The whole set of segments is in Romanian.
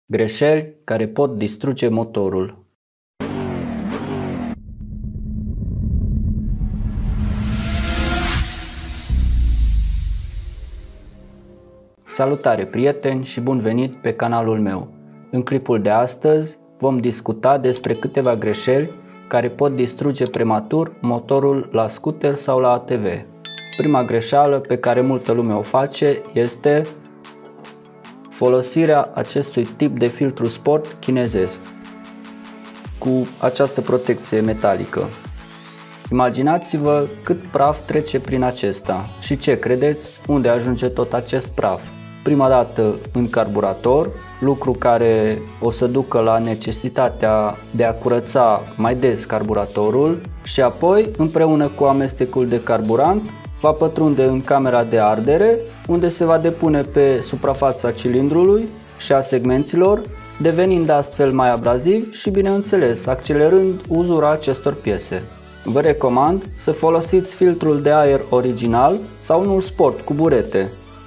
Greșeli care pot distruge motorul. Salutare prieteni și bun venit pe canalul meu. În clipul de astăzi vom discuta despre câteva greșeli care pot distruge prematur motorul la scooter sau la ATV. Prima greșeală pe care multă lume o face este folosirea acestui tip de filtru sport chinezesc cu această protecție metalică. Imaginați-vă cât praf trece prin acesta și ce credeți, unde ajunge tot acest praf. Prima dată în carburator, lucru care o să ducă la necesitatea de a curăța mai des carburatorul și apoi, împreună cu amestecul de carburant, va pătrunde în camera de ardere, unde se va depune pe suprafața cilindrului și a segmenților, devenind astfel mai abraziv și, bineînțeles, accelerând uzura acestor piese. Vă recomand să folosiți filtrul de aer original sau unul sport cu burete,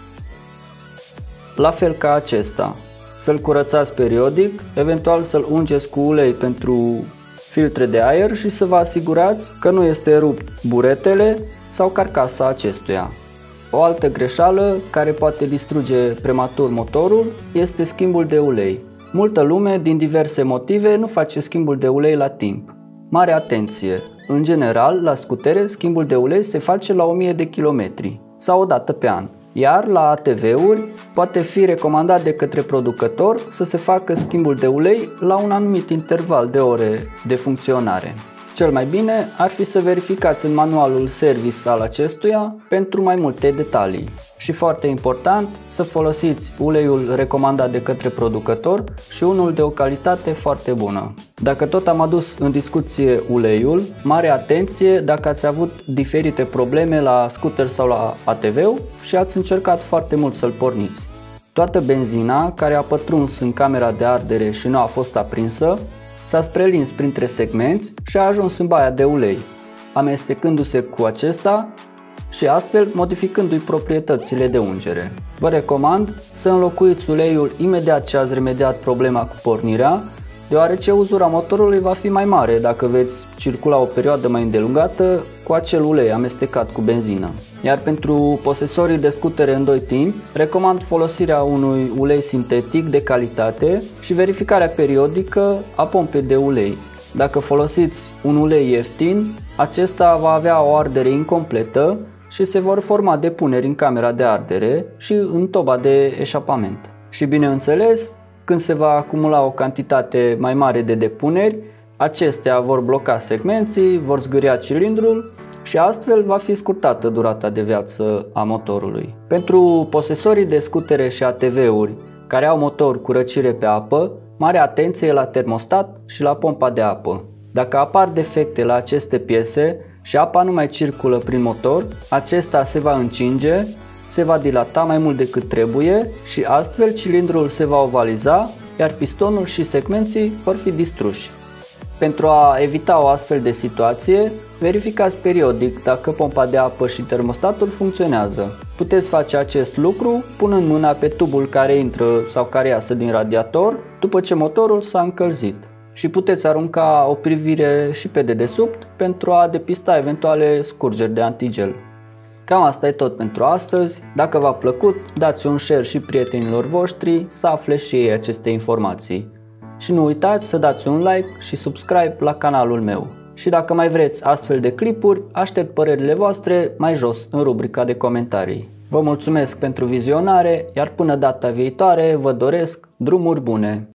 la fel ca acesta. Să-l curățați periodic, eventual să-l ungeți cu ulei pentru filtre de aer și să vă asigurați că nu este rupt buretele sau carcasa acestuia. O altă greșeală care poate distruge prematur motorul este schimbul de ulei. Multă lume, din diverse motive, nu face schimbul de ulei la timp. Mare atenție! În general, la scutere, schimbul de ulei se face la 1000 de kilometri sau o dată pe an. Iar la ATV-uri poate fi recomandat de către producător să se facă schimbul de ulei la un anumit interval de ore de funcționare. Cel mai bine ar fi să verificați în manualul service al acestuia pentru mai multe detalii. Și foarte important, să folosiți uleiul recomandat de către producător și unul de o calitate foarte bună. Dacă tot am adus în discuție uleiul, mare atenție dacă ați avut diferite probleme la scooter sau la ATV și ați încercat foarte mult să-l porniți. Toată benzina care a pătruns în camera de ardere și nu a fost aprinsă s-a sprelins printre segmenți și a ajuns în baia de ulei, amestecându-se cu acesta și astfel modificându-i proprietățile de ungere. Vă recomand să înlocuiți uleiul imediat ce ați remediat problema cu pornirea, deoarece uzura motorului va fi mai mare dacă veți circula o perioadă mai îndelungată cu acel ulei amestecat cu benzină. Iar pentru posesorii de scutere în 2 timpi, recomand folosirea unui ulei sintetic de calitate și verificarea periodică a pompei de ulei. Dacă folosiți un ulei ieftin, acesta va avea o ardere incompletă și se vor forma depuneri în camera de ardere și în toba de eșapament. Și bineînțeles, când se va acumula o cantitate mai mare de depuneri, acestea vor bloca segmenții, vor zgâria cilindrul și astfel va fi scurtată durata de viață a motorului. Pentru posesorii de scutere și ATV-uri care au motor cu răcire pe apă, mare atenție la termostat și la pompa de apă. Dacă apar defecte la aceste piese și apa nu mai circulă prin motor, acesta se va încinge, se va dilata mai mult decât trebuie și astfel cilindrul se va ovaliza, iar pistonul și segmenții vor fi distruși. Pentru a evita o astfel de situație, verificați periodic dacă pompa de apă și termostatul funcționează. Puteți face acest lucru punând mâna pe tubul care intră sau care iasă din radiator după ce motorul s-a încălzit. Și puteți arunca o privire și pe dedesubt pentru a depista eventuale scurgeri de antigel. Cam asta e tot pentru astăzi. Dacă v-a plăcut, dați un share și prietenilor voștri să afle și ei aceste informații. Și nu uitați să dați un like și subscribe la canalul meu. Și dacă mai vreți astfel de clipuri, aștept părerile voastre mai jos în rubrica de comentarii. Vă mulțumesc pentru vizionare, iar până data viitoare vă doresc drumuri bune!